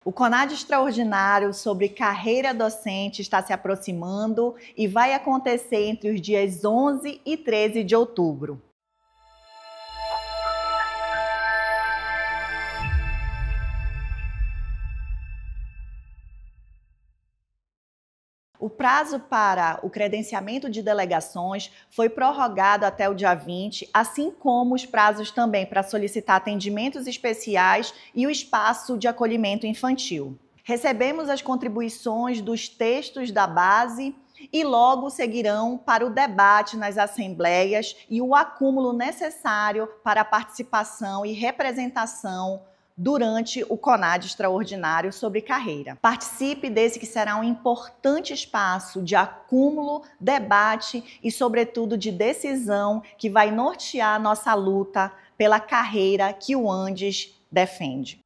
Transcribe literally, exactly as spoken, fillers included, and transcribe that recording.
O CONAD Extraordinário sobre carreira docente está se aproximando e vai acontecer entre os dias onze e treze de outubro. O prazo para o credenciamento de delegações foi prorrogado até o dia vinte, assim como os prazos também para solicitar atendimentos especiais e o espaço de acolhimento infantil. Recebemos as contribuições dos textos da base e logo seguirão para o debate nas assembleias e o acúmulo necessário para a participação e representação durante o CONAD Extraordinário sobre carreira. Participe desse que será um importante espaço de acúmulo, debate e, sobretudo, de decisão que vai nortear nossa luta pela carreira que o Andes defende.